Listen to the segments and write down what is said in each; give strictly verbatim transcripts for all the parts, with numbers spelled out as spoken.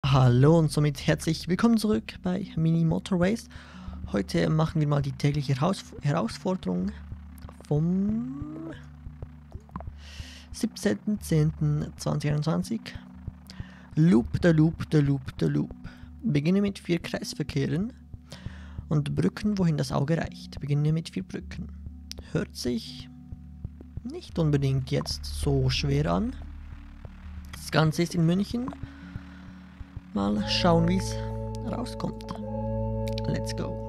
Hallo und somit herzlich willkommen zurück bei Mini Motorways. Heute machen wir mal die tägliche Heraus Herausforderung vom siebzehnten zehnten zweitausendeinundzwanzig. Loop the Loop the Loop the Loop. Beginne mit vier Kreisverkehren und Brücken, wohin das Auge reicht. Beginne mit vier Brücken. Hört sich nicht unbedingt jetzt so schwer an. Das Ganze ist in München. Mal schauen, wie es rauskommt. Let's go.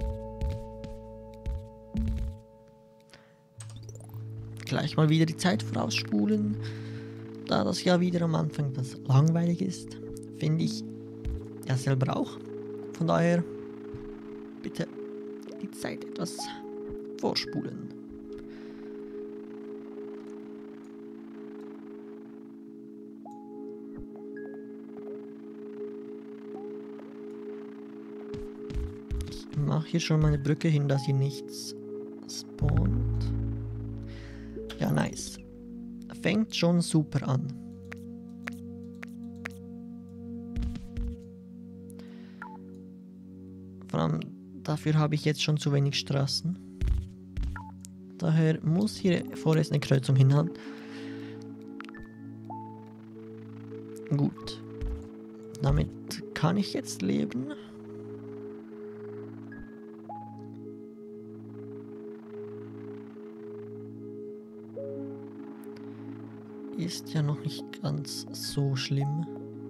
Gleich mal wieder die Zeit vorausspulen. Da das ja wieder am Anfang etwas langweilig ist, finde ich ja selber auch. Von daher bitte die Zeit etwas vorspulen. Ich mache hier schon meine Brücke hin, dass hier nichts spawnt. Ja, nice. Fängt schon super an. Vor allem dafür habe ich jetzt schon zu wenig Straßen. Daher muss hier vorerst eine Kreuzung hinhaben. Gut. Damit kann ich jetzt leben. Ist ja noch nicht ganz so schlimm.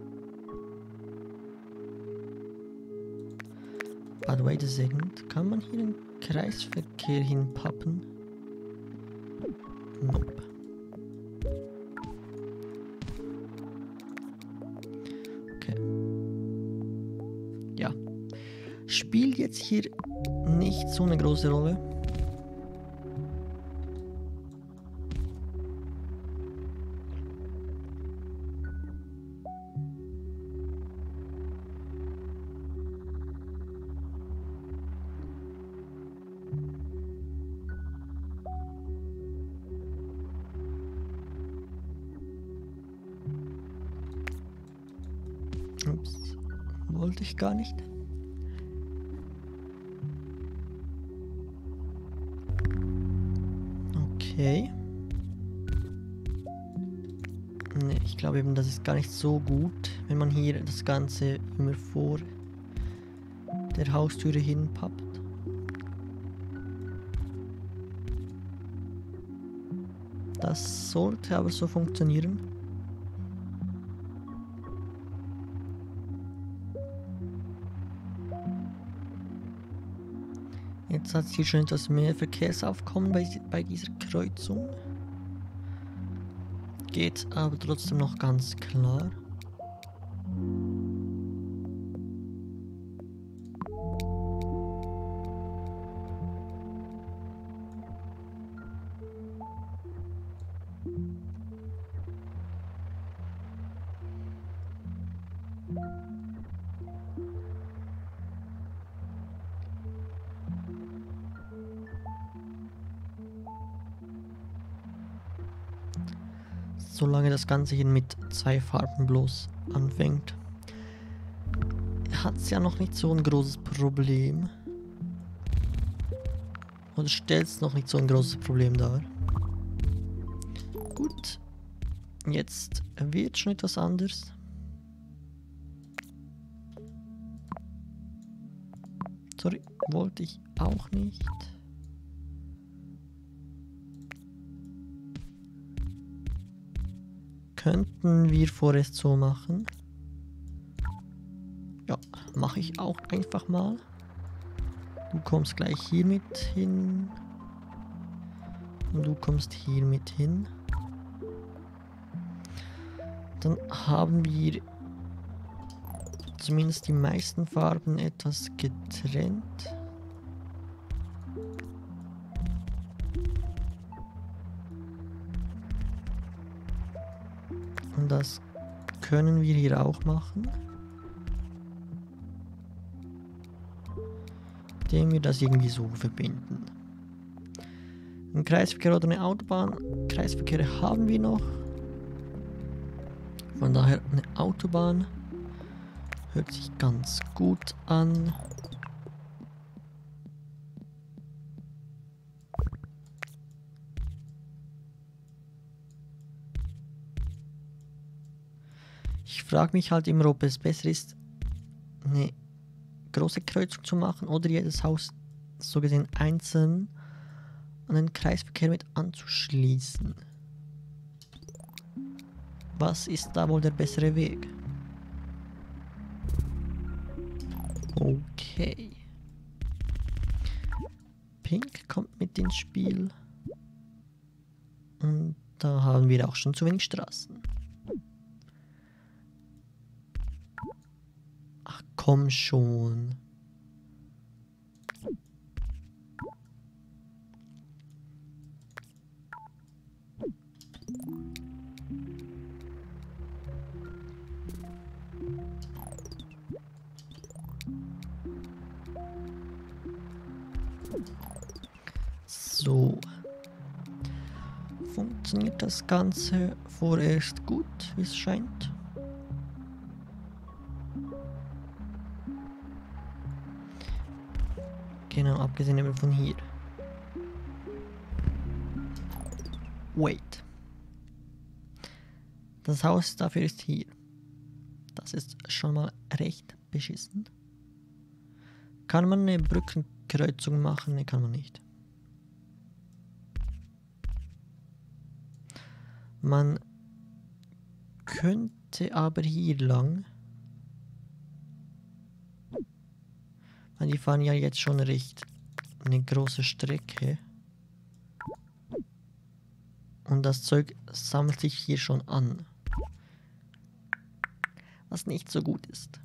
But wait a second. Kann man hier den Kreisverkehr hinpappen? Nope. Okay. Ja. Spielt jetzt hier nicht so eine große Rolle. Ups, wollte ich gar nicht. Okay. Ne, ich glaube eben, das ist gar nicht so gut, wenn man hier das Ganze immer vor der Haustüre hinpappt. Das sollte aber so funktionieren. Jetzt hat es hier schon etwas mehr Verkehrsaufkommen bei, bei dieser Kreuzung. Geht aber trotzdem noch ganz klar. Solange das Ganze hier mit zwei Farben bloß anfängt, hat es ja noch nicht so ein großes Problem. Oder stellt es noch nicht so ein großes Problem dar. Gut, jetzt wird schon etwas anders. Sorry, wollte ich auch nicht. Könnten wir vorerst so machen. Ja, mache ich auch einfach mal. Du kommst gleich hier mit hin. Und du kommst hier mit hin. Dann haben wir zumindest die meisten Farben etwas getrennt. Und das können wir hier auch machen. Indem wir das irgendwie so verbinden. Ein Kreisverkehr oder eine Autobahn. Kreisverkehre haben wir noch. Von daher eine Autobahn Hört sich ganz gut an. Ich frage mich halt immer, ob es besser ist, eine große Kreuzung zu machen oder jedes Haus so gesehen einzeln an den Kreisverkehr mit anzuschließen. Was ist da wohl der bessere Weg? Okay. Pink kommt mit ins Spiel. Und da haben wir auch schon zu wenig Straßen. Ach komm schon. So. Funktioniert das Ganze vorerst gut, wie es scheint? Genau, abgesehen aber von hier. Wait. Das Haus dafür ist hier. Das ist schon mal recht beschissen. Kann man eine Brückenkreuzung machen? Ne, kann man nicht. Man könnte aber hier lang. Weil die fahren ja jetzt schon recht eine große Strecke. Und das Zeug sammelt sich hier schon an. Was nicht so gut ist.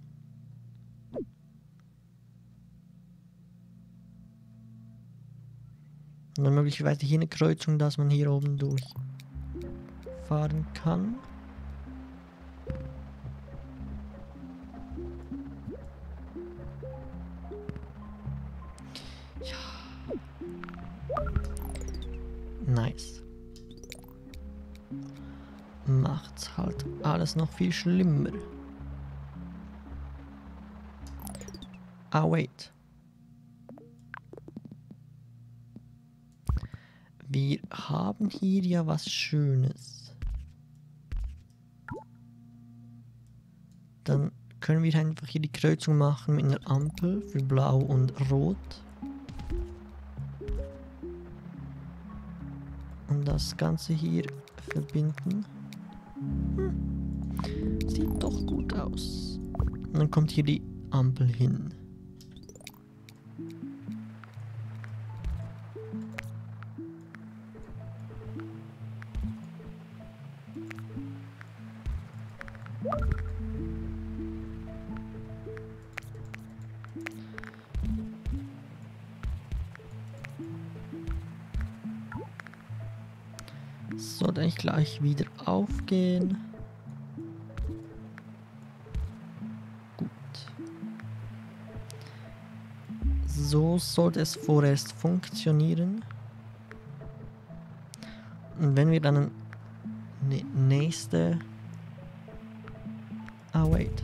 Und dann möglicherweise hier eine Kreuzung, dass man hier oben durchfahren kann. Ja. Nice. Macht's halt alles noch viel schlimmer. Ah, wait. Wir haben hier ja was Schönes. Dann können wir einfach hier die Kreuzung machen mit einer Ampel für Blau und Rot. Und das Ganze hier verbinden. Hm. Sieht doch gut aus. Und dann kommt hier die Ampel hin. So, dann gleich wieder aufgehen. Gut. So sollte es vorerst funktionieren. Und wenn wir dann eine nächste... Ah, wait.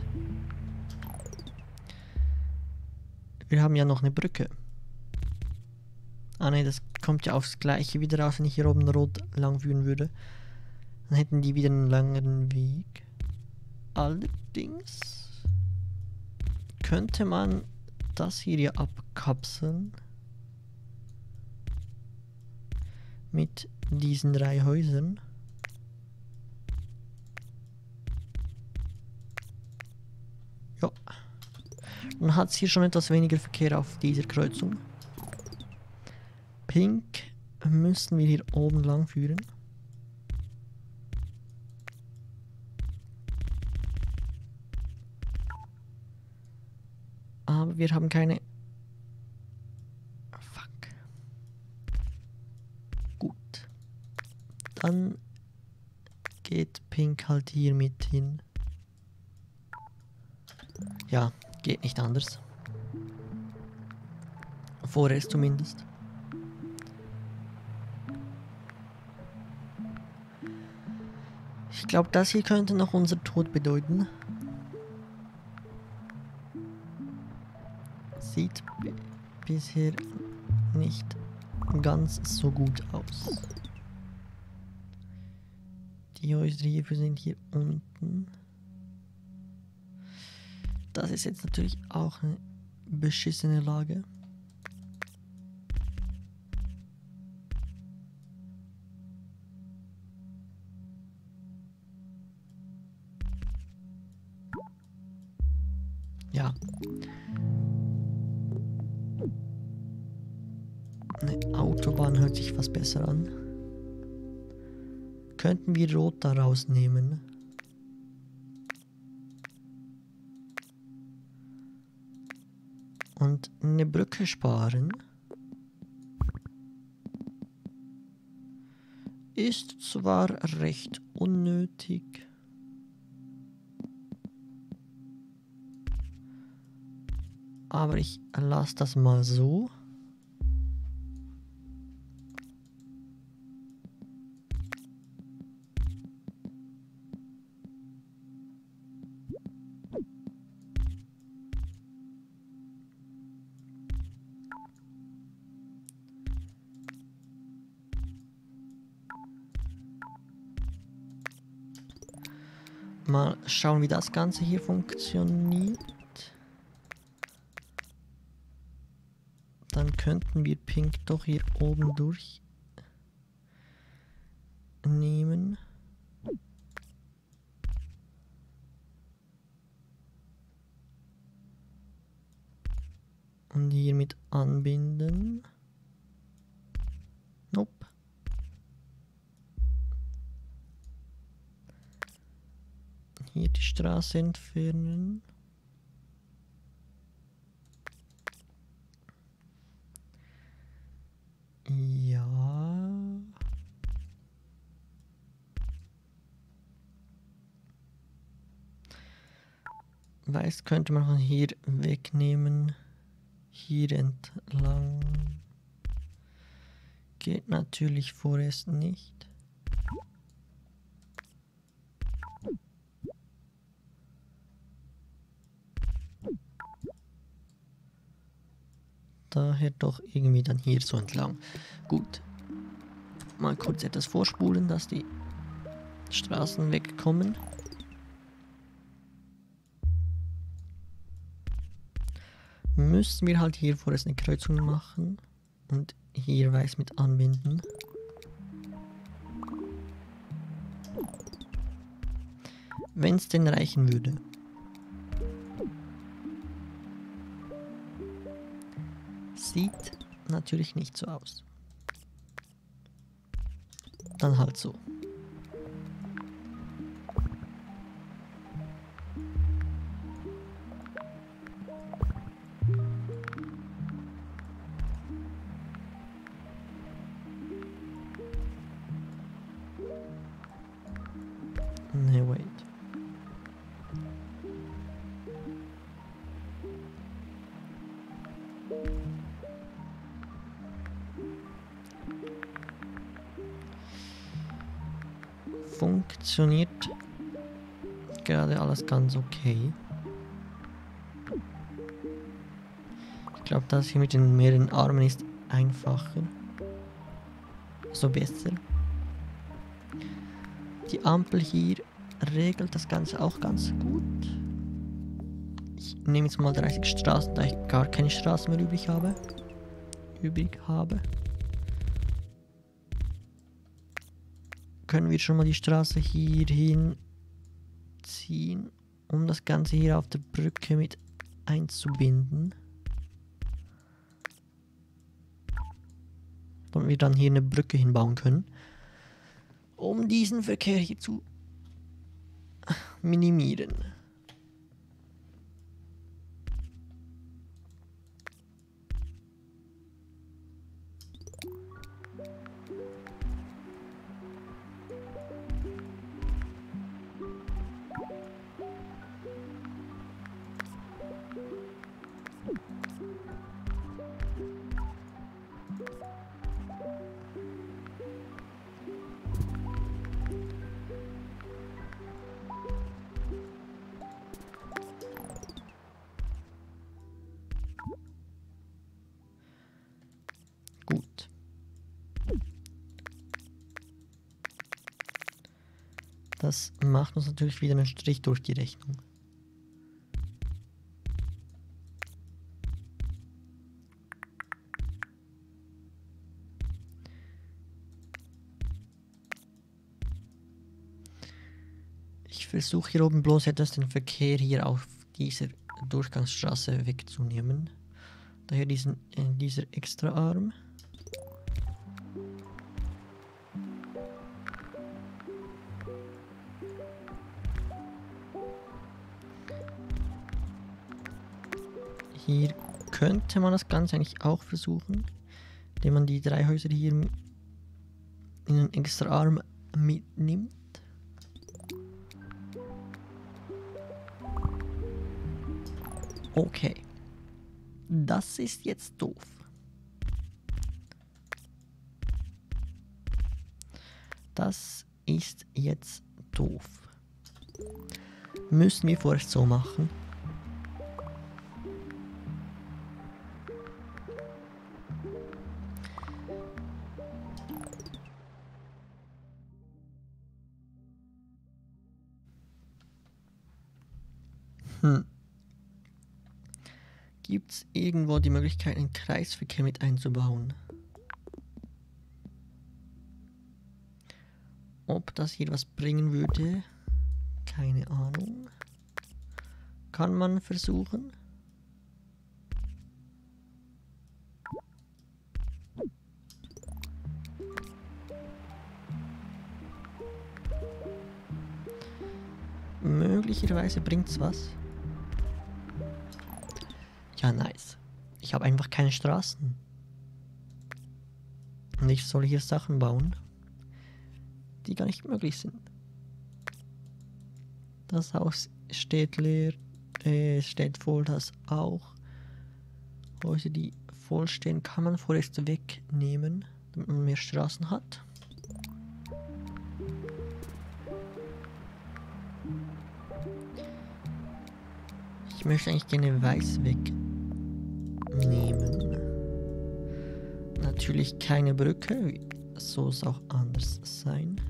Wir haben ja noch eine Brücke. Ah ne, das kommt ja aufs Gleiche wieder raus, wenn ich hier oben rot lang führen würde. Dann hätten die wieder einen langeren Weg. Allerdings könnte man das hier ja abkapseln. Mit diesen drei Häusern. Ja. Dann hat es hier schon etwas weniger Verkehr auf dieser Kreuzung. Pink müssen wir hier oben lang führen. Aber wir haben keine... Fuck. Gut. Dann geht Pink halt hier mit hin. Ja, geht nicht anders. Vorerst zumindest. Ich glaube, das hier könnte noch unser Tod bedeuten. Sieht bisher nicht ganz so gut aus. Die Häuser hier sind hier unten. Das ist jetzt natürlich auch eine beschissene Lage. Ja. Eine Autobahn hört sich fast besser an. Könnten wir Rot da rausnehmen? Und eine Brücke sparen? Ist zwar recht unnötig. Aber ich lasse das mal so. Mal schauen, wie das Ganze hier funktioniert. Dann könnten wir Pink doch hier oben durch nehmen. Und hier mit anbinden. Nope. Hier die Straße entfernen. Ja. Weiß könnte man von hier wegnehmen. Hier entlang. Geht natürlich vorerst nicht. Daher doch irgendwie dann hier so entlang. Gut. Mal kurz etwas vorspulen, dass die Straßen wegkommen. Müssen wir halt hier vorerst eine Kreuzung machen. Und hier weiß mit anbinden. Wenn es denn reichen würde. Sieht natürlich nicht so aus. Dann halt so. Nee, wait. Funktioniert gerade alles ganz okay. Ich glaube, das hier mit den mehreren Armen ist einfacher. So besser. Die Ampel hier regelt das Ganze auch ganz gut. Ich nehme jetzt mal dreißig Straßen, da ich gar keine Straßen mehr übrig habe. Übrig habe. Können wir schon mal die Straße hier hin ziehen, um das Ganze hier auf der Brücke mit einzubinden. Und wir dann hier eine Brücke hinbauen können, um diesen Verkehr hier zu minimieren. Das macht uns natürlich wieder einen Strich durch die Rechnung. Ich versuche hier oben bloß etwas den Verkehr hier auf dieser Durchgangsstraße wegzunehmen. Daher diesen, äh, dieser extra Arm. Hier könnte man das Ganze eigentlich auch versuchen, indem man die drei Häuser hier in einen extra Arm mitnimmt. Okay. Das ist jetzt doof. Das ist jetzt doof. Müssen wir vorerst so machen. Hm. Gibt es irgendwo die Möglichkeit, einen Kreisverkehr mit einzubauen? Ob das hier was bringen würde? Keine Ahnung. Kann man versuchen? Möglicherweise bringt's was. Ja, nice. Ich habe einfach keine Straßen. Und ich soll hier Sachen bauen, die gar nicht möglich sind. Das Haus steht leer. Äh, steht voll, das auch. Häuser, die voll stehen, kann man vorerst wegnehmen, damit man mehr Straßen hat. Ich möchte eigentlich gerne weiß wegnehmen. Natürlich keine Brücke, soll es auch anders sein.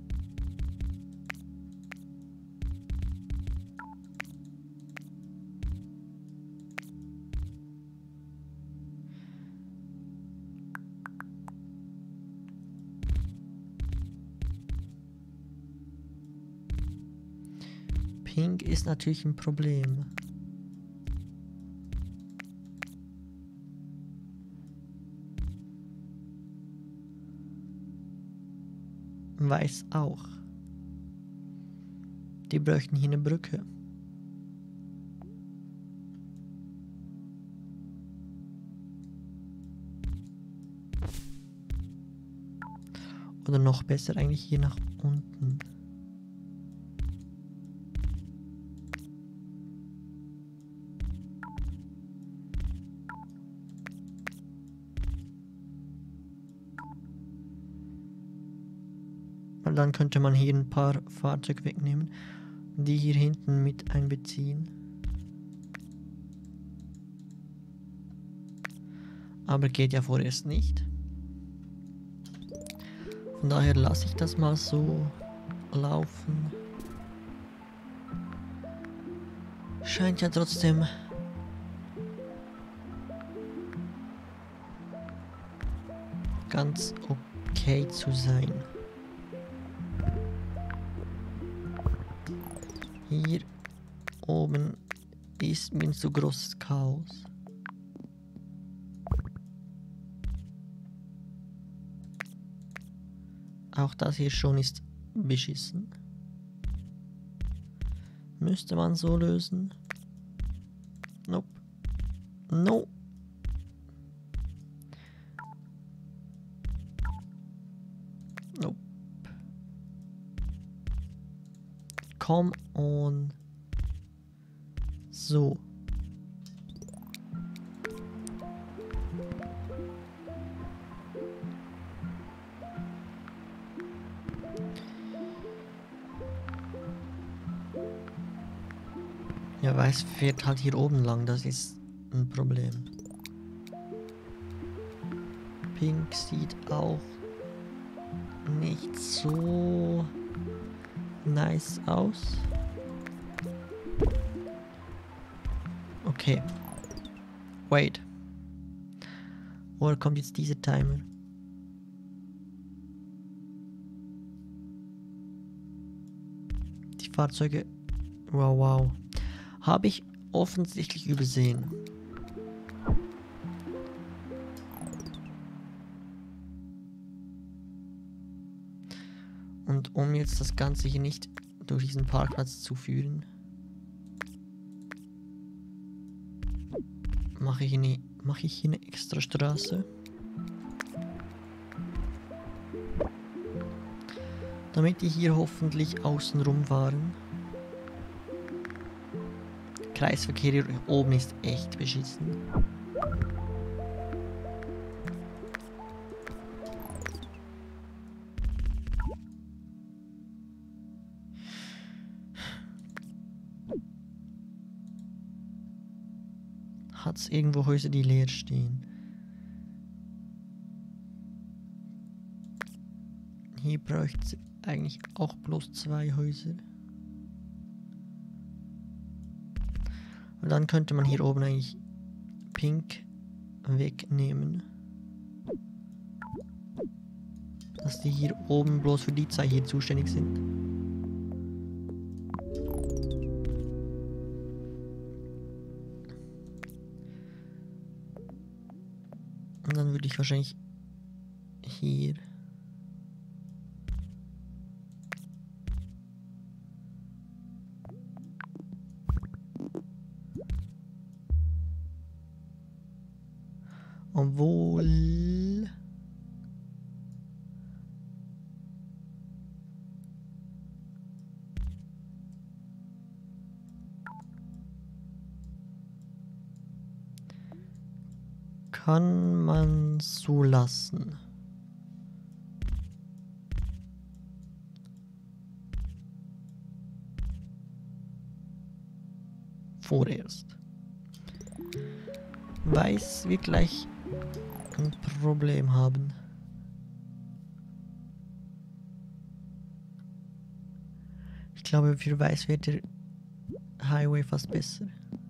Pink ist natürlich ein Problem. Weiß auch. Die bräuchten hier eine Brücke. Oder noch besser eigentlich hier nach unten. Dann könnte man hier ein paar Fahrzeuge wegnehmen, die hier hinten mit einbeziehen. Aber geht ja vorerst nicht. Von daher lasse ich das mal so laufen. Scheint ja trotzdem ganz okay zu sein. Hier oben ist mir zu großes Chaos. Auch das hier schon ist beschissen. Müsste man so lösen? Nope. No. Nope. Come on. So. Ja, weiß fährt halt hier oben lang, das ist ein Problem. Pink sieht auch nicht so nice aus. Okay. Wait. Woher kommt jetzt dieser Timer? Die Fahrzeuge... Wow, wow. Habe ich offensichtlich übersehen. Und um jetzt das Ganze hier nicht durch diesen Parkplatz zu führen, mache ich eine, mache ich hier eine extra Straße. Damit die hier hoffentlich außenrum fahren. Kreisverkehr hier oben ist echt beschissen. Hat es irgendwo Häuser, die leer stehen? Hier bräuchte es eigentlich auch bloß zwei Häuser. Und dann könnte man hier oben eigentlich Pink wegnehmen. Dass die hier oben bloß für die zwei hier zuständig sind. Und dann würde ich wahrscheinlich hier obwohl kann man so lassen. Vorerst. Weiß wir gleich ein Problem haben. Ich glaube, für Weiß wird der Highway fast besser.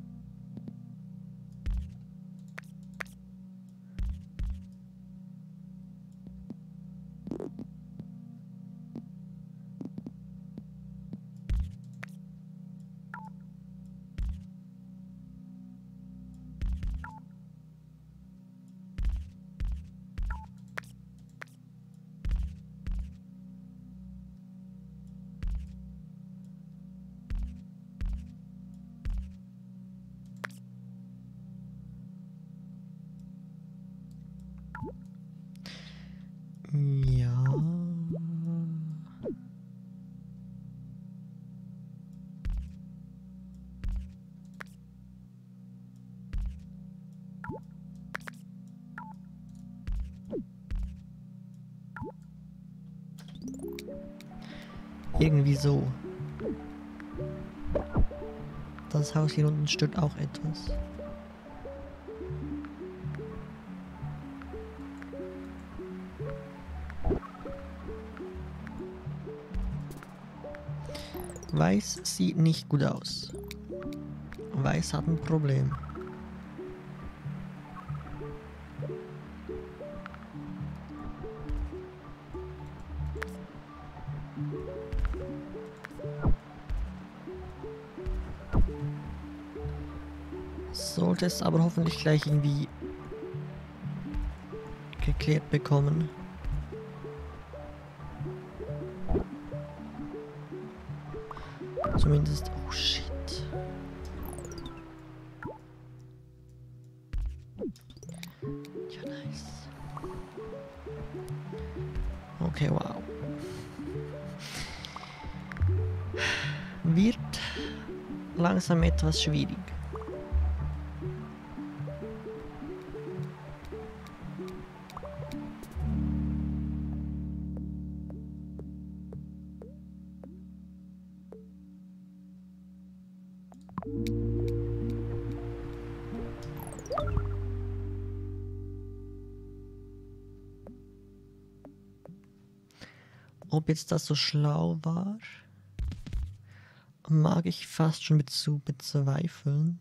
Ja. Irgendwie so. Das Haus hier unten stört auch etwas. Weiß sieht nicht gut aus. Weiß hat ein Problem. Sollte es aber hoffentlich gleich irgendwie geklärt bekommen. Zumindest... Oh shit. Ja, nice. Okay, wow. Wird langsam etwas schwierig. Ob jetzt das so schlau war? mag ich fast schon mit zu bezweifeln.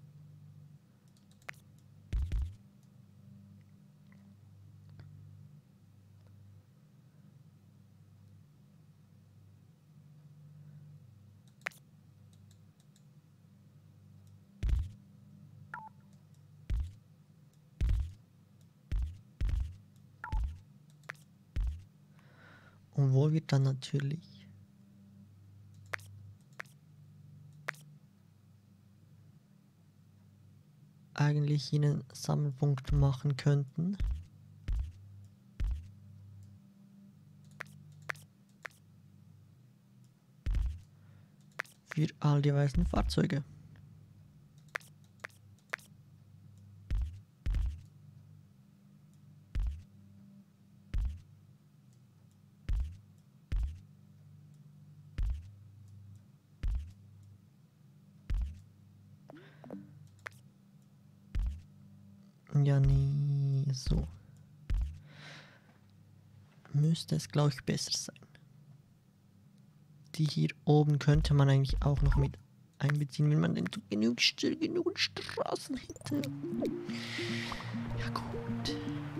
Und wo wird dann natürlich eigentlich einen Sammelpunkt machen könnten. Für all die weißen Fahrzeuge. Ja, nee, so. Müsste es, glaube ich, besser sein. Die hier oben könnte man eigentlich auch noch mit einbeziehen, wenn man denn genug, genug Straßen hätte. Ja, gut.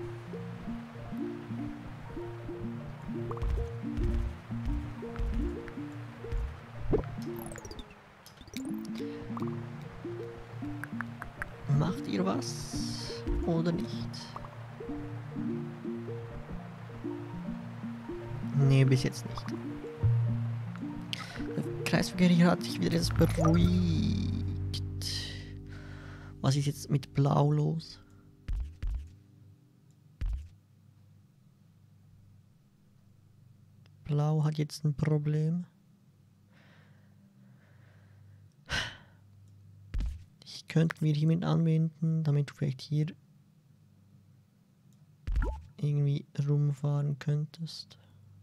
Macht ihr was oder nicht? Nee, bis jetzt nicht. Der Kreisverkehr hier hat sich wieder etwas beruhigt. Was ist jetzt mit Blau los? Blau hat jetzt ein Problem. Ich könnten wir hiermit anwenden, damit du vielleicht hier irgendwie rumfahren könntest.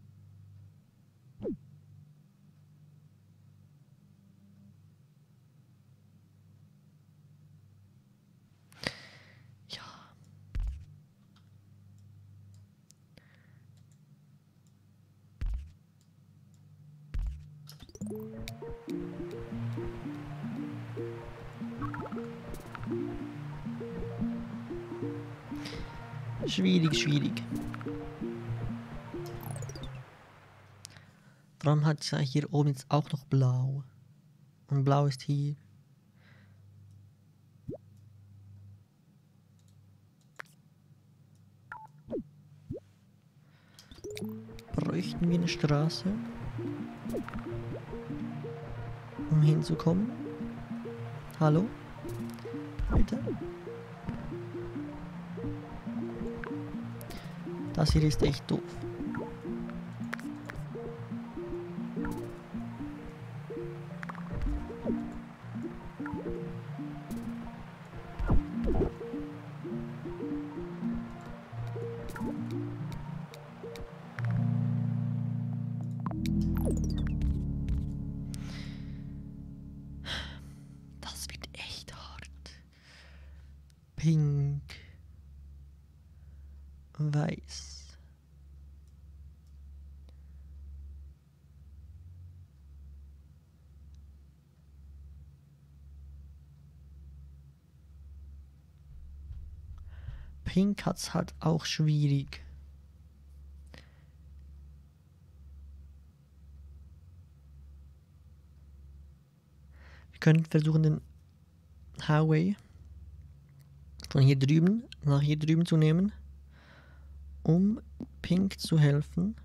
Ja. Schwierig, schwierig. Vor allem hat es ja hier oben jetzt auch noch Blau. Und Blau ist hier. Bräuchten wir eine Straße, um hinzukommen? Hallo? Bitte? Das hier ist echt doof. Das wird echt hart. Pink. Weiß. Pink hat's halt auch schwierig. Wir können versuchen, den Highway von hier drüben nach hier drüben zu nehmen, um Pink zu helfen.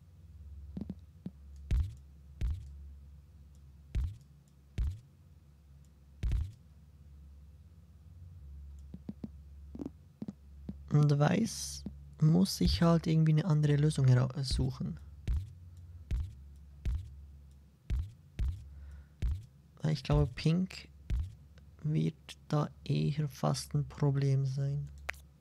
Und Weiß muss sich halt irgendwie eine andere Lösung suchen. Weil ich glaube, Pink wird da eher fast ein Problem sein.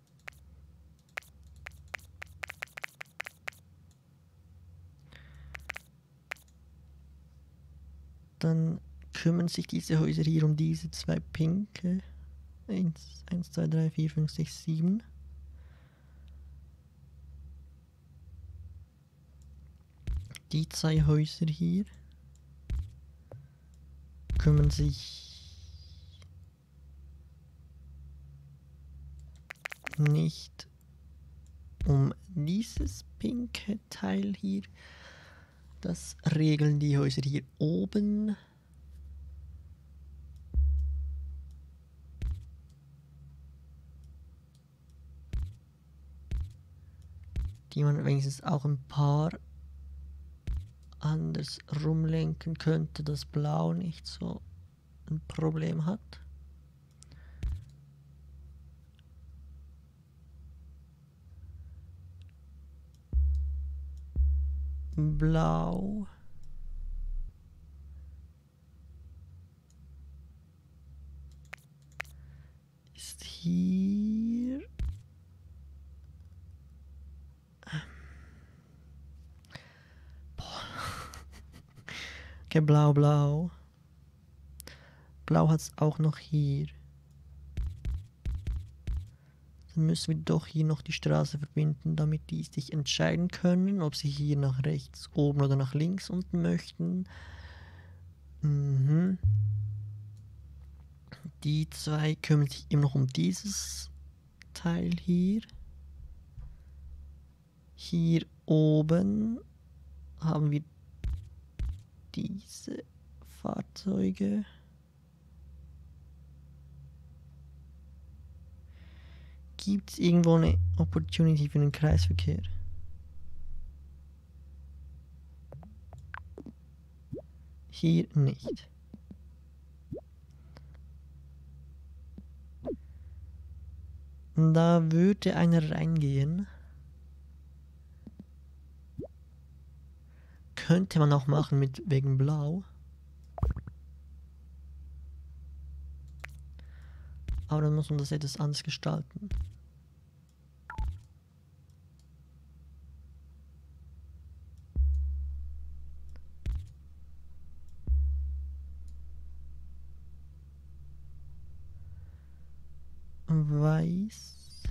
Dann kümmern sich diese Häuser hier um diese zwei Pinke. eins, zwei, drei, vier, fünf, sechs, sieben. Die zwei Häuser hier. kümmern sich nicht um dieses pinke Teil hier. Das regeln die Häuser hier oben. Die man wenigstens auch ein paar anders rumlenken könnte, dass Blau nicht so ein Problem hat. Blau. Ist hier. Boah. Okay, blau, blau. Blau hat es auch noch hier. Dann müssen wir doch hier noch die Straße verbinden, damit die sich entscheiden können, ob sie hier nach rechts oben oder nach links unten möchten. Mhm. Die zwei kümmern sich immer noch um dieses Teil hier. Hier oben haben wir diese Fahrzeuge. Gibt es irgendwo eine Opportunity für den Kreisverkehr? Hier nicht. Da würde einer reingehen. Könnte man auch machen mit wegen Blau. Aber dann muss man das etwas anders gestalten. Weiß.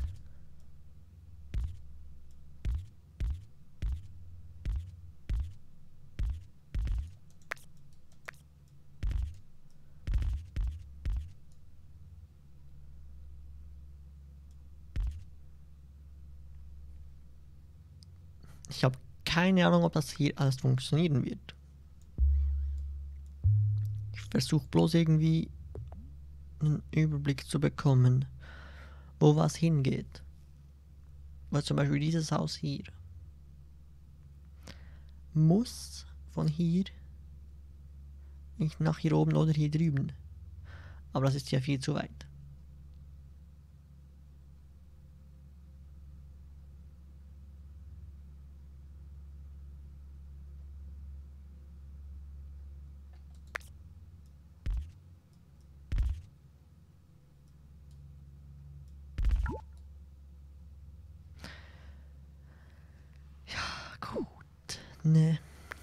Ich habe keine Ahnung, ob das hier alles funktionieren wird. Ich versuche bloß irgendwie einen Überblick zu bekommen, wo was hingeht. Weil zum Beispiel dieses Haus hier muss von hier nicht nach hier oben oder hier drüben. Aber das ist ja viel zu weit. Gut, ne.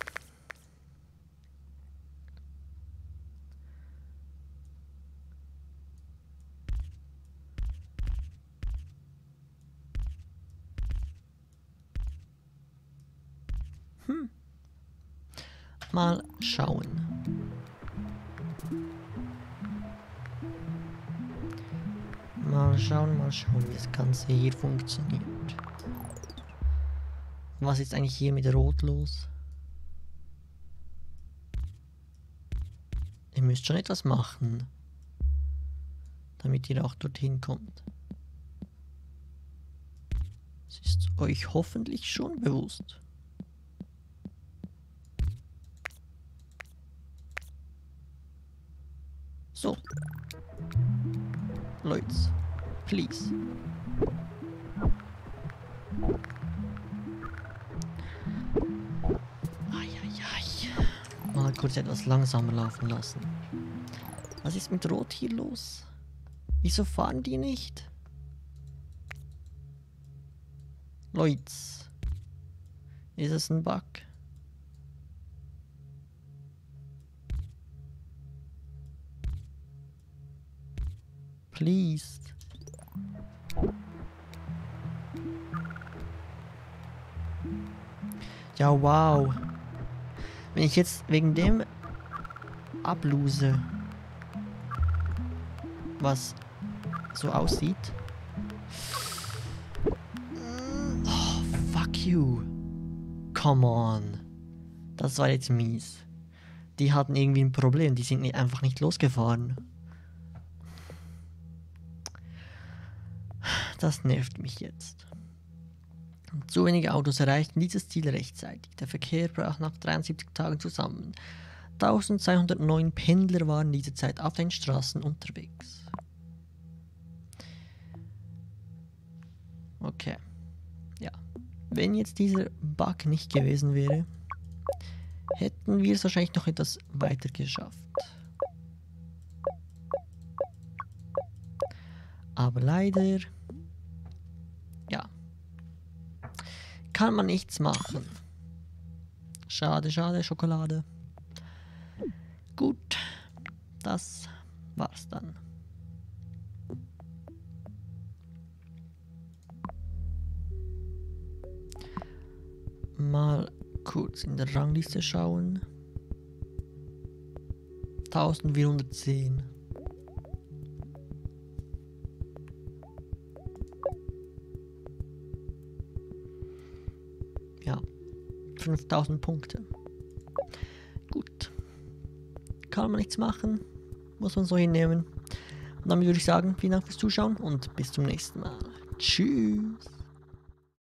Hm. Mal schauen. Mal schauen, mal schauen, wie das Ganze hier funktioniert. Was ist eigentlich hier mit Rot los? Ihr müsst schon etwas machen, damit ihr auch dorthin kommt. Es ist euch hoffentlich schon bewusst. So. Leute, please. Mal kurz etwas langsamer laufen lassen. Was ist mit Rot hier los? Wieso fahren die nicht? Leute, ist es ein Bug? Please. Ja, wow. Wenn ich jetzt wegen dem ablose, was so aussieht. Oh, fuck you. Come on. Das war jetzt mies. Die hatten irgendwie ein Problem. Die sind nicht, einfach nicht losgefahren. Das nervt mich jetzt. Zu wenige Autos erreichten dieses Ziel rechtzeitig. Der Verkehr brach nach dreiundsiebzig Tagen zusammen. eintausendzweihundertneun Pendler waren diese Zeit auf den Straßen unterwegs. Okay. Ja. Wenn jetzt dieser Bug nicht gewesen wäre, hätten wir es wahrscheinlich noch etwas weiter geschafft. Aber leider, ja, kann man nichts machen. Schade, schade, Schokolade. Gut, das war's dann. Mal kurz in der Rangliste schauen. eintausendvierhundertzehn. Ja, fünftausend Punkte. Gut. Kann man nichts machen. Muss man so hinnehmen. Und dann würde ich sagen, vielen Dank fürs Zuschauen und bis zum nächsten Mal. Tschüss.